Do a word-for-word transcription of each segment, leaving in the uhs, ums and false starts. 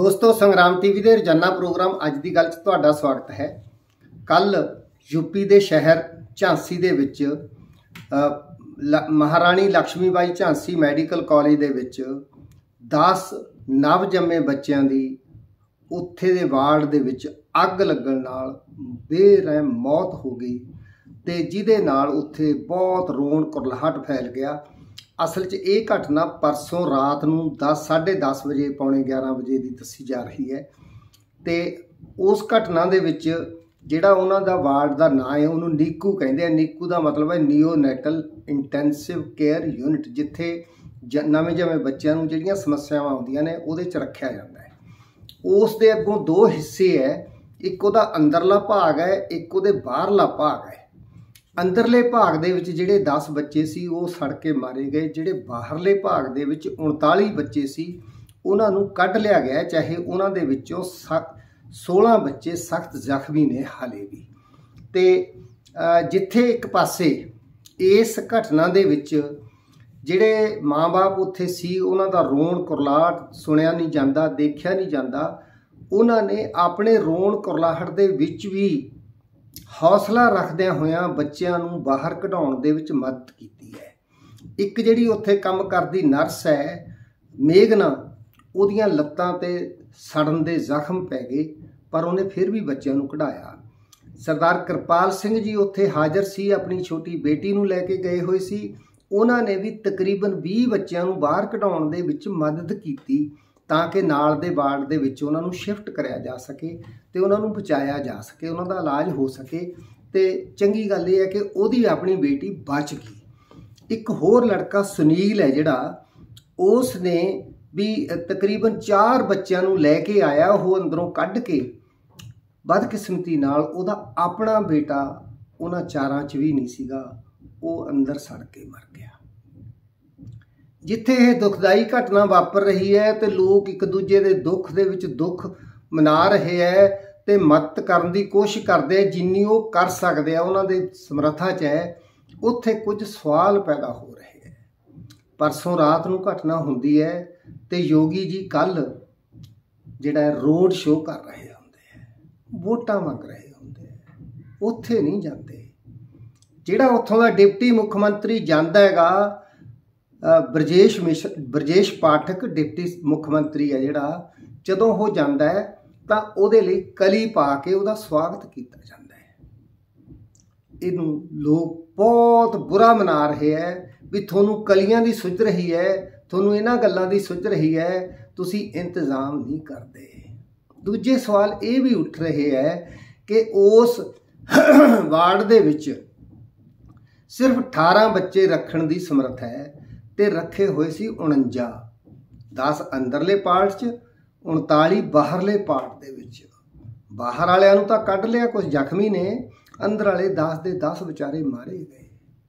दोस्तों संग्राम टीवी के रोजाना प्रोग्राम अज की गल तुहाडा स्वागत है। कल यूपी के शहर झांसी दे विच महाराणी लक्ष्मीबाई झांसी मैडिकल कॉलेज दे विच दस नव जम्मे बच्चों की उत्थे दे वार्ड दे विच अग लगन नाल बेरहम मौत हो गई ते जिहदे नाल उत्थे बहुत रोण कुरलाहट फैल गया। असल च ये घटना परसों रात नूं दस साढ़े दस बजे पौने ग्यारह बजे की दसी जा रही है। तो उस घटना दे विच जिहड़ा उन्हां दा वार्ड का नाम है उन्होंने नीकू कहते हैं। नीकू का मतलब है नियोनैटल इंटैंसिव केयर यूनिट, जिथे ज नवे जमे बच्चों नूं जिहड़ियां समस्यावां आउंदियां ने उहदे च रखिया जाता है। उस दे अगों दो हिस्से है, एक उहदा अंदरला भाग है, एक उहदे बाहरला भाग है। अंदरले भाग दे विच जिहड़े दस बच्चे सी वो सड़ के मारे गए। जिहड़े बाहरले भाग दे विच उनताली बच्चे सी उन्हां नूं कढ लिया गया, चाहे उन्हां दे विचों सोलह बच्चे सख्त जख्मी ने हाले भी। तो जिथे एक पासे इस घटना दे विच जिहड़े माँ बाप उत्थे सी उन्हां दा रोण कुरलाहट सुनिया नहीं जांदा, देखिया नहीं जांदा। उन्हां ने अपने रोण कुरलाहट दे विच भी हौसला रखदियां होइयां बच्चों नूं बाहर कढाउण दे विच मदद कीती है। एक जिहड़ी उत्थे काम करदी नर्स है मेघना, उहदियां लत्तां ते सड़न दे जख्म पै गए पर उन्हें फिर भी बच्चों नूं कढाया। सरदार कृपाल सिंह जी उत्थे हाज़र सी, अपनी छोटी बेटी नूं लैके गए हुए सी। उन्हां ने भी तकरीबन बीस बच्चों नूं बाहर कढाउण दे विच मदद कीती ताकि नाल दे वार्ड दे विच उन्हां नूं शिफ्ट कराया जा सके ते उन्हां नूं बचाया जा सके, उन्हां दा इलाज हो सके। ते चंगी गल ये है कि उहदी अपनी बेटी बच गई। एक होर लड़का सुनील है जिहड़ा, उसने भी तकरीबन चार बच्चों नूं लैके आया, वो अंदरों कढ के बदकिस्मती नाल उहदा अपना बेटा उन्हां चारां च भी नहीं सीगा, वो अंदर सड़ के मर गया। जिथे यह दुखदाई घटना वापर रही है तो लोग एक दूजे के दुख दे विच दुख मना रहे है ते मदद करने की कोशिश करते हैं जिन्नी वो कर सकते हैं, उन्होंने समर्था च है। उत्थे कुछ सवाल पैदा हो रहे हैं। परसों रात नूं घटना हुंदी है तो योगी जी कल जिहड़ा रोड शो कर रहे होंदे है, वोटां मंग रहे होंदे है, उत्थे नहीं जाते। जिहड़ा उत्थों दा डिप्टी मुख्यमंत्री जांदा हैगा ब्रजेश मिश्र ब्रजेश पाठक डिप्टी मुख्यमंत्री है जिहड़ा, जदों वो जांदा है तां उहदे लई कली पा के उहदा स्वागत किया जाता है। इनू लोग बहुत बुरा मना रहे हैं भी थोनू कलियां दी सुझ रही है, थोनू इन्हां गल्लां दी सुझ रही है, तुसी इंतजाम नहीं करते। दूजे सवाल ये भी उठ रहे है कि उस वार्ड दे विच सिर्फ अठारह बच्चे रखण दी समर्थ है ते रखे हुए सी उनंजा, दस अंदरले पार्ट च उनताली बाहरले पार्ट दे विच। बाहर वालियां नूं तां कढ लिया, कुछ जख्मी ने, अंदर वाले दस दे दस बेचारे मारे गए।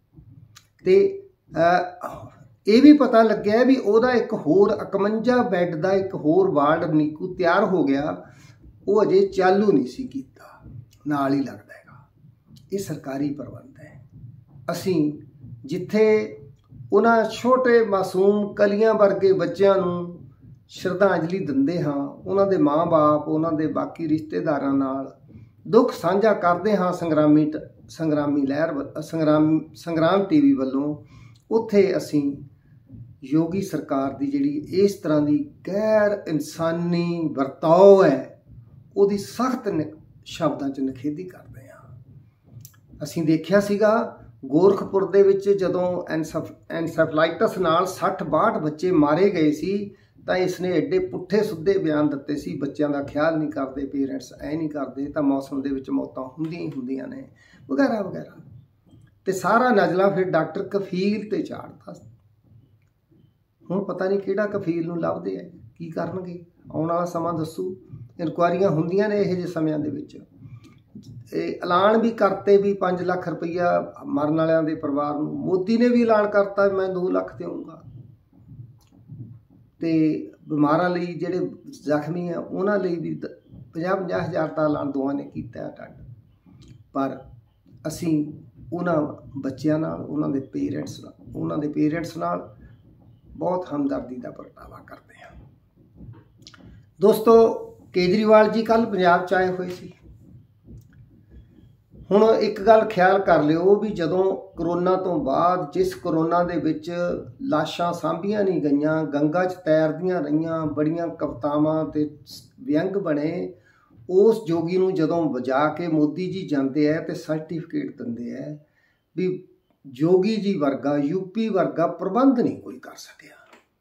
ते ये भी पता लग्या भी उहदा एक होर इकवंजा बैड का एक होर वार्ड नीकू तैयार हो गया, वो अजे चालू नहीं सी कीता, नाल ही लगदा हैगा। ये सरकारी प्रबंध है। असीं जिथे उन्हां छोटे मासूम कलियां वर्गे बच्चों नूं श्रद्धांजलि दिंदे हाँ, उन्हां दे माँ बाप उन्हां दे बाकी रिश्तेदारां नाल दुख साझा करदे हाँ संग्रामी संग्रामी लहर संग्राम संग्राम टीवी वालों, उत्थे असीं योगी सरकार दी जिहड़ी इस तरह की गैर इंसानी वरताओ है उहदी सख्त शब्दां च निखेधी करदे हाँ। असीं देखिया सीगा गोरखपुर दे विच जदों एनसफ एनसैफलाइटिस नाल सठ बाहठ बच्चे मारे गए सी तां इसने एडे पुट्ठे सुद्धे बयान दिते सी, बच्चों का ख्याल नहीं करते, पेरेंट्स ऐ नहीं करते, तां मौसम दे विच मौतां हुंदियां ही हुंदियां ने वगैरह वगैरह। ते सारा नजला फिर डॉक्टर कफील ते चाड़ता। हुण पता नहीं किहड़ा कफील नूं लभदे है, की करनगे, आउण वाला समा दस्सू। इनकुआरियां हुंदियां ने इहो जिहे समियां दे विच। ऐलान भी करते भी पाँच लाख रुपया मरन वालियां दे परिवार नूं। मोदी ने भी ऐलान करता मैं दो लाख देऊँगा। तो बीमारां लई जिहड़े जख्मी है उन्हां लई भी पचास पचास हज़ार का ऐलान दोवां ने कीता टंड। पर असीं उन्हां बच्चिआं नाल उन्हां दे पेरेंट्स नाल उन्हां दे पेरेंट्स नाल बहुत हमदर्दी का प्रगटावा करते हैं। दोस्तों केजरीवाल जी कल पंजाब च आए हुए सी। हुण एक गल ख्याल कर लिओ भी जदों करोना तो बाद जिस करोना दे विच लाशां सांभियां नहीं गईयां, गंगा च तैरदियां रहियां, बड़ियां कवितावां ते व्यंग बने, उस जोगी नूं जदों वजा के मोदी जी जांदे है ते सर्टिफिकेट दिंदे है भी जोगी जी वर्गा यूपी वर्गा प्रबंध नहीं कोई कर सकिया।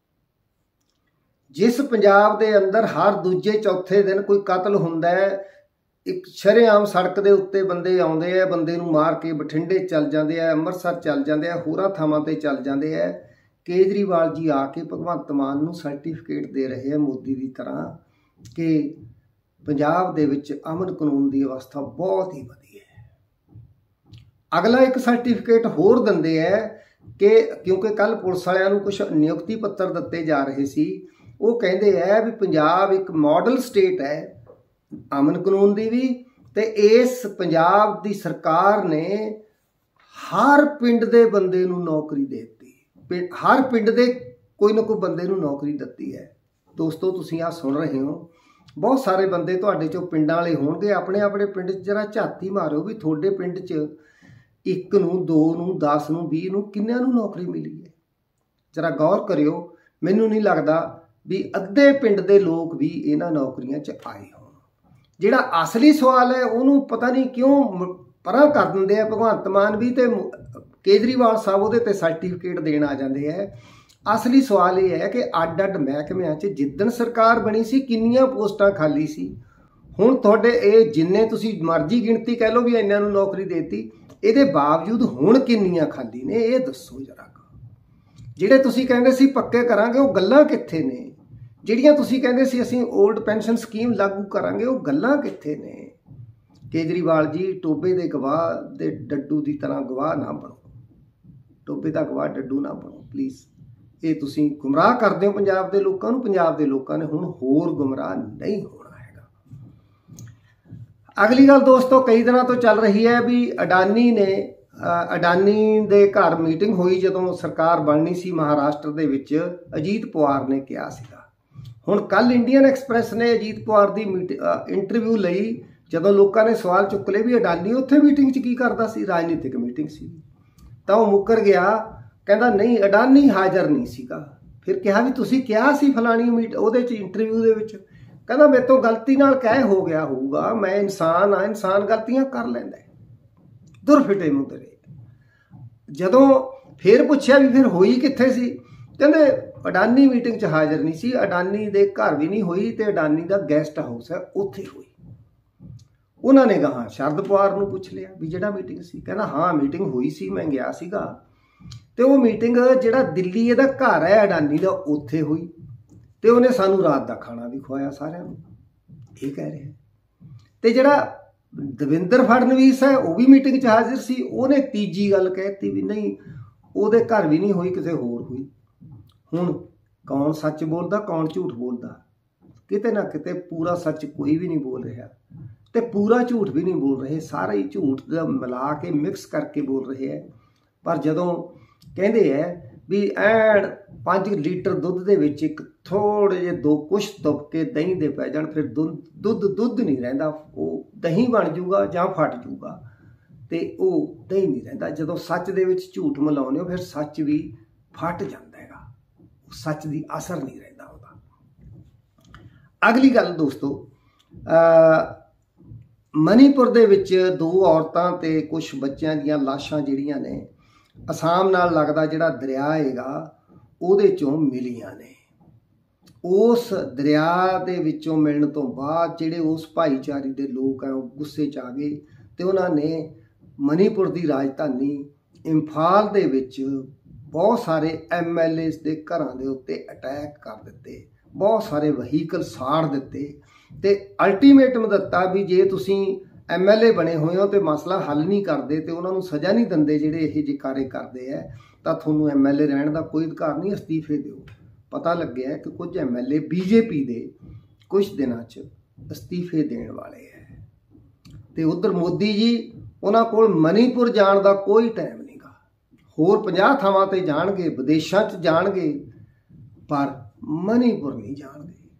जिस पंजाब दे अंदर हर दूजे चौथे दिन कोई कतल हुंदा है, एक शरेआम सड़क दे उत्ते बंदे आउंदे है, बंदे नूं मार के बठिंडे चल जांदे है, अंमृतसर चल जांदे है, होरां थावां ते चल जांदे है। केजरीवाल जी आके भगवंत मान नूं सर्टिफिकेट दे रहे हैं मोदी की तरह कि पंजाब दे विच अमन कानून की अवस्था बहुत ही वधिया है। अगला एक सर्टिफिकेट होर दिंदे है कि क्योंकि कल पुलिस वालियां नूं कुछ नियुक्ति पत्र दिते जा रहे सी, वो कहते हैं भी पंजाब एक मॉडल स्टेट है अमन कानून की भी, ते इस पंजाब दी सरकार ने हर पिंड दे बंदे नूं नौकरी देती, हर पिंड दे कोई ना कोई बंदे नूं नौकरी दित्ती है। दोस्तों तुसीं आ सुन रहे हो, बहुत सारे बंदे तुहाडे चों पिंडां वाले होणगे, अपने अपने पिंड च जरा झाती मारो भी तुहाडे पिंड च एक नूं दो नूं दस नूं बीह नूं किन्नियां नूं नौकरी मिली है। जरा गौर करियो, मैनूं नहीं लगदा भी अद्धे पिंड दे लोग भी इन्हां नौकरियां च आए होण। जिहड़ा असली सवाल है उहनूं पता नहीं क्यों परां कर दिंदे आ भगवंत मान भी ते केजरीवाल साहब उहदे ते सर्टिफिकेट देण आ जांदे है। असली सवाल ये है कि अड्ड अड्ड महकमिਆਂ च जिद्दण सरकार बनी सी किन्नियां पोस्टां खाली सी, हुण तुहाडे ਇਹ जिन्ने तुसीं मर्जी गिणती कह लो भी इन्हां नूं नौकरी देती, ਇਹਦੇ बावजूद हुण किन्नियां खाली ने ਇਹ दस्सो जरा। ਜਿਹੜੇ ਤੁਸੀਂ ਕਹਿੰਦੇ ਸੀ ਪੱਕੇ ਕਰਾਂਗੇ ਉਹ ਗੱਲਾਂ ਕਿੱਥੇ ਨੇ? ਜਿਹੜੀਆਂ ਤੁਸੀਂ ਕਹਿੰਦੇ ਸੀ ਅਸੀਂ ओल्ड ਪੈਨਸ਼ਨ ਸਕੀਮ ਲਾਗੂ ਕਰਾਂਗੇ ਉਹ ਗੱਲਾਂ ਕਿੱਥੇ ਨੇ? केजरीवाल जी टोबे ਦੇ ਗਵਾਹ ਦੇ ਡੱਡੂ ਦੀ ਤਰ੍ਹਾਂ ਗਵਾਹ ਨਾ ਬਣੋ, ਟੋਬੇ ਦਾ ਗਵਾਹ ਡੱਡੂ ਨਾ ਬਣੋ ਪਲੀਜ਼। ਇਹ ਤੁਸੀਂ ਗੁੰਮਰਾਹ ਕਰਦੇ ਹੋ ਪੰਜਾਬ ਦੇ ਲੋਕਾਂ ਨੂੰ। ਪੰਜਾਬ ਦੇ ਲੋਕਾਂ ਨੇ ਹੁਣ ਹੋਰ ਗੁੰਮਰਾਹ ਨਹੀਂ ਹੋਣਾ ਹੈਗਾ। ਅਗਲੀ ਗੱਲ ਦੋਸਤੋ, ਕਈ ਦਿਨਾਂ ਤੋਂ ਚੱਲ ਰਹੀ ਹੈ ਵੀ ਅਡਾਨੀ ਨੇ ਅਡਾਨੀ ਦੇ ਘਰ ਮੀਟਿੰਗ ਹੋਈ ਜਦੋਂ ਸਰਕਾਰ ਬਣਨੀ ਸੀ ਮਹਾਰਾਸ਼ਟਰ ਦੇ ਵਿੱਚ, ਅਜੀਤ ਪਵਾਰ ਨੇ ਕਿਹਾ ਸੀਗਾ। ਹੁਣ ਕੱਲ ਇੰਡੀਅਨ ਐਕਸਪ੍ਰੈਸ ਨੇ ਅਜੀਤ ਪਵਾਰ ਦੀ ਇੰਟਰਵਿਊ ਲਈ, ਜਦੋਂ ਲੋਕਾਂ ਨੇ ਸਵਾਲ ਚੁੱਕ ਲਏ ਵੀ ਅਡਾਨੀ ਉੱਥੇ ਮੀਟਿੰਗ 'ਚ ਕੀ ਕਰਦਾ ਸੀ, ਰਾਜਨੀਤਿਕ ਮੀਟਿੰਗ ਸੀ, ਤਾਂ ਉਹ ਮੁੱਕਰ ਗਿਆ, ਕਹਿੰਦਾ ਨਹੀਂ ਅਡਾਨੀ ਹਾਜ਼ਰ ਨਹੀਂ ਸੀਗਾ। ਫਿਰ ਕਿਹਾ ਵੀ ਤੁਸੀਂ ਕਿਹਾ ਸੀ ਫਲਾਣੀ ਮੀਟ ਉਹਦੇ 'ਚ ਇੰਟਰਵਿਊ ਦੇ ਵਿੱਚ, ਕਹਿੰਦਾ ਮੇਰੇ ਤੋਂ ਗਲਤੀ ਨਾਲ ਕਹਿ ਹੋ ਗਿਆ ਹੋਊਗਾ, ਮੈਂ ਇਨਸਾਨ ਆ, ਇਨਸਾਨ ਗਲਤੀਆਂ ਕਰ ਲੈਂਦਾ। ਦੁਰ ਫਿਟੇ ਮੂੰਹ ਤੇਰੇ। ਜਦੋਂ ਫਿਰ ਪੁੱਛਿਆ ਵੀ ਫਿਰ ਹੋਈ ਕਿੱਥੇ ਸੀ, ਕਹਿੰਦੇ ਅਡਾਨੀ ਮੀਟਿੰਗ 'ਚ ਹਾਜ਼ਰ ਨਹੀਂ ਸੀ, ਅਡਾਨੀ ਦੇ ਘਰ ਵੀ ਨਹੀਂ ਹੋਈ ਤੇ ਅਡਾਨੀ ਦਾ ਗੈਸਟ ਹਾਊਸ ਹੈ ਉੱਥੇ ਹੋਈ। ਉਹਨਾਂ ਨੇ ਕਹਾ ਸ਼ਰਦ ਪਵਾਰ ਨੂੰ ਪੁੱਛ ਲਿਆ ਵੀ ਜਿਹੜਾ ਮੀਟਿੰਗ ਸੀ, ਕਹਿੰਦਾ ਹਾਂ ਮੀਟਿੰਗ ਹੋਈ ਸੀ, ਮੈਂ ਗਿਆ ਸੀਗਾ ਤੇ ਉਹ ਮੀਟਿੰਗ ਜਿਹੜਾ ਦਿੱਲੀ ਇਹਦਾ ਘਰ ਹੈ ਅਡਾਨੀ ਦਾ ਉੱਥੇ ਹੋਈ ਤੇ ਉਹਨੇ ਸਾਨੂੰ ਰਾਤ ਦਾ ਖਾਣਾ ਵੀ ਖਵਾਇਆ ਸਾਰਿਆਂ ਨੂੰ, ਇਹ ਕਹਿ ਰਿਹਾ। ਤੇ ਜਿਹੜਾ ਦਵਿੰਦਰ ਫੜਨਵੀਸ ਹੈ ਉਹ ਵੀ ਮੀਟਿੰਗ 'ਚ ਹਾਜ਼ਰ ਸੀ, ਉਹਨੇ ਤੀਜੀ ਗੱਲ ਕਹਿਤੀ ਵੀ ਨਹੀਂ ਉਹਦੇ ਘਰ ਵੀ ਨਹੀਂ ਹੋਈ, ਕਿਸੇ ਹੋਰ ਹੋਈ। ਹੁਣ ਕੌਣ ਸੱਚ ਬੋਲਦਾ ਕੌਣ ਝੂਠ ਬੋਲਦਾ? ਕਿਤੇ ਨਾ ਕਿਤੇ ਪੂਰਾ ਸੱਚ ਕੋਈ ਵੀ ਨਹੀਂ ਬੋਲ ਰਿਹਾ ਤੇ ਪੂਰਾ ਝੂਠ ਵੀ ਨਹੀਂ ਬੋਲ ਰਹੇ, ਸਾਰੇ ਹੀ ਝੂਠ ਦਾ ਮਿਲਾ ਕੇ ਮਿਕਸ ਕਰਕੇ ਬੋਲ ਰਹੇ ਹੈ। ਪਰ ਜਦੋਂ ਕਹਿੰਦੇ ਹੈ ਵੀ ਐਨ ਪੰਜ ਲੀਟਰ ਦੁੱਧ ਦੇ ਵਿੱਚ ਇੱਕ ਥੋੜ੍ਹੇ ਜਿਹੇ ਦੋ ਕੁਛ ਤੁਪ ਕੇ ਦਹੀਂ ਦੇ ਪੈ ਜਾਣ, ਫਿਰ ਦੁੱਧ ਦੁੱਧ ਦੁੱਧ ਨਹੀਂ ਰਹਿੰਦਾ, ਉਹ ਦਹੀਂ ਬਣ ਜੂਗਾ ਜਾਂ ਫਟ ਜੂਗਾ ਤੇ ਉਹ ਦਹੀਂ ਨਹੀਂ ਰਹਿੰਦਾ। ਜਦੋਂ ਸੱਚ ਦੇ ਵਿੱਚ ਝੂਠ ਮਿਲਾਉਂਦੇ ਹੋ ਫਿਰ ਸੱਚ ਵੀ ਫਟ ਜਾਂਦਾ ਹੈਗਾ, ਸੱਚ ਦੀ ਅਸਰ ਨਹੀਂ ਰਹਿੰਦਾ ਉਹਦਾ। ਅਗਲੀ ਗੱਲ ਦੋਸਤੋ, ਮਨੀਪੁਰ ਦੇ ਵਿੱਚ ਦੋ ਔਰਤਾਂ ਤੇ ਕੁਛ ਬੱਚਿਆਂ ਦੀਆਂ ਲਾਸ਼ਾਂ ਜਿਹੜੀਆਂ ਨੇ ਅਸਾਮ ਨਾਲ ਲੱਗਦਾ ਜਿਹੜਾ ਦਰਿਆ ਹੈਗਾ ਉਹਦੇ ਚੋਂ ਮਿਲੀਆਂ ਨੇ। ਉਸ ਦਰਿਆ ਦੇ ਵਿੱਚੋਂ ਮਿਲਣ ਤੋਂ ਬਾਅਦ ਜਿਹੜੇ ਉਸ ਭਾਈਚਾਰੇ ਦੇ ਲੋਕ ਆ ਉਹ ਗੁੱਸੇ 'ਚ ਆ ਗਏ ਤੇ ਉਹਨਾਂ ਨੇ ਮਨੀਪੁਰ ਦੀ ਰਾਜਧਾਨੀ ਇੰਫਾਲ ਦੇ ਵਿੱਚ ਬਹੁਤ ਸਾਰੇ ਐਮ ਐਲ ਏ ਦੇ ਘਰਾਂ ਦੇ ਉੱਤੇ ਅਟੈਕ ਕਰ ਦਿੱਤੇ, ਬਹੁਤ ਸਾਰੇ ਵਹੀਕਲ ਸਾੜ ਦਿੱਤੇ ਤੇ ਅਲਟੀਮੇਟਮ ਦਿੱਤਾ ਵੀ ਜੇ ਤੁਸੀਂ ਐਮ ਐਲ ਏ ਬਣੇ ਹੋਏ ਹੋ ਤੇ ਮਸਲਾ ਹੱਲ ਨਹੀਂ ਕਰਦੇ ਤੇ ਉਹਨਾਂ ਨੂੰ ਸਜ਼ਾ ਨਹੀਂ ਦਿੰਦੇ ਜਿਹੜੇ ਇਹ ਜਿਹੇ ਕਾਰੇ ਕਰਦੇ ਹੈ, ਤਾਂ ਤੁਹਾਨੂੰ ਐਮ ਐਲ ਏ ਰਹਿਣ ਦਾ ਕੋਈ ਅਧਿਕਾਰ ਨਹੀਂ, ਅਸਤੀਫੇ ਦਿਓ। ਪਤਾ ਲੱਗਿਆ ਕਿ ਕੁਝ ਐਮ ਐਲ ਏ ਬੀਜੇਪੀ ਦੇ ਕੁਝ ਦਿਨਾਂ 'ਚ ਅਸਤੀਫੇ ਦੇਣ ਵਾਲੇ ਹੈ ਤੇ ਉਧਰ ਮੋਦੀ ਜੀ ਉਹਨਾਂ ਕੋਲ ਮਨੀਪੁਰ ਜਾਣ ਦਾ ਕੋਈ ਟਾਈਮ ਨਹੀਂਗਾ, ਹੋਰ ਪੰਜਾਹ ਥਾਵਾਂ ਤੇ ਜਾਣਗੇ, ਵਿਦੇਸ਼ਾਂ 'ਚ ਜਾਣਗੇ, ਪਰ ਮਨੀਪੁਰ ਨਹੀਂ ਜਾਣਗੇ।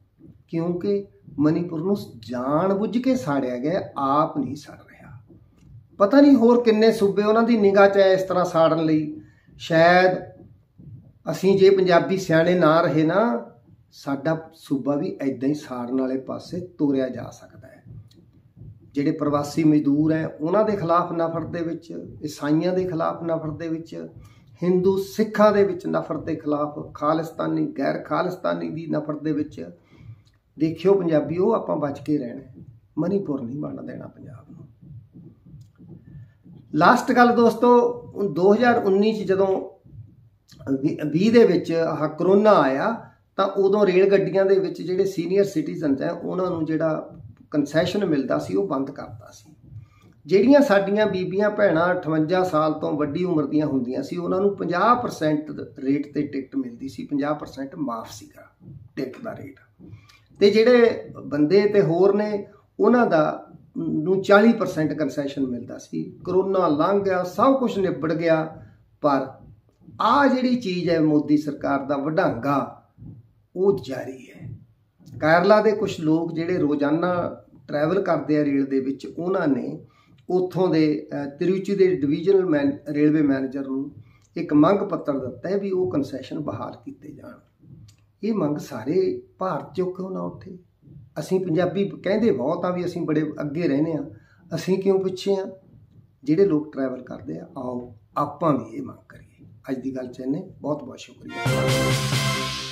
क्योंकि मणिपुर नूं जान बुझ के साड़िया गया, आप नहीं सड़ रहा। पता नहीं होर किन्ने सूबे उन्हां दी निगाह च इस तरह साड़न लई। शायद असीं जे पंजाबी सियाणे ना रहे ना, साडा सूबा भी ऐदां ही साड़न वाले पासे तोरिया जा सकदा है। ਜਿਹੜੇ प्रवासी मजदूर हैं उन्हां दे खिलाफ नफरत दे विच, ईसाइयां दे खिलाफ नफरत दे विच, हिंदू सिखां दे विच नफरत के खिलाफ, खालिस्तानी गैर खालिस्तानी दी नफरत दे विच, देखियो पंजाबीओ आपां बच के रहना, मणिपुर नहीं बन देना पंजाब नूं। लास्ट गल दोस्तों, दो हज़ार उन्नीस जदों ਵੀਹ ਦੇ ਵਿੱਚ ਆਹ ਕਰੋਨਾ आया ਤਾਂ ਉਦੋਂ रेल ਗੱਡੀਆਂ ਦੇ ਵਿੱਚ ਜਿਹੜੇ ਸੀਨੀਅਰ ਸਿਟੀਜ਼ਨਸ ਹੈ ਉਹਨਾਂ ਨੂੰ ਜਿਹੜਾ ਕੰਸੈਸ਼ਨ ਮਿਲਦਾ ਸੀ ਉਹ ਬੰਦ ਕਰਤਾ ਸੀ। ਜਿਹੜੀਆਂ ਸਾਡੀਆਂ ਬੀਬੀਆਂ ਭੈਣਾਂ ਅਠਵੰਜਾ ਸਾਲ ਤੋਂ ਵੱਡੀ ਉਮਰ ਦੀਆਂ ਹੁੰਦੀਆਂ ਸੀ ਉਹਨਾਂ ਨੂੰ ਪੰਜਾਹ ਪਰਸੈਂਟ ਰੇਟ ਤੇ ਟਿਕਟ ਮਿਲਦੀ ਸੀ, ਪੰਜਾਹ ਪਰਸੈਂਟ ਮਾਫ ਸੀਗਾ ਟਿਕਟ ਦਾ ਰੇਟ। ਤੇ ਜਿਹੜੇ ਬੰਦੇ ਤੇ ਹੋਰ ਨੇ ਉਹਨਾਂ ਦਾ ਨੂੰ ਚਾਲੀ ਪਰਸੈਂਟ ਕੰਸੈਸ਼ਨ ਮਿਲਦਾ ਸੀ। ਕਰੋਨਾ ਲੰਘ ਗਿਆ, ਸਭ ਕੁਝ ਨਿਬੜ ਗਿਆ, ਪਰ ਆ ਜਿਹੜੀ ਚੀਜ਼ ਹੈ ਮੋਦੀ ਸਰਕਾਰ ਦਾ ਵਡਾਂਗਾ ਉਹ ਜਾਰੀ ਹੈ। केरला के कुछ लोग जिहड़े रोज़ाना ट्रैवल करते हैं रेल दे विच, उन्होंने उत्थों दे तिरुचि के डिवीजनल मैन रेलवे मैनेजर नूं एक मंग पत्र दिता है भी वो कंसैशन बहाल किए जाण। ये मंग सारे भारत चों क्यों ना उठे? असीं पंजाबी कहंदे बहुत आ भी असीं बड़े अगे रहने आ, असीं क्यों पिछे आ? जिहड़े लोग ट्रैवल करते हैं आओ आपां भी ये मंग करिए। अज दी गल च इन्ने, बहुत बहुत शुक्रिया।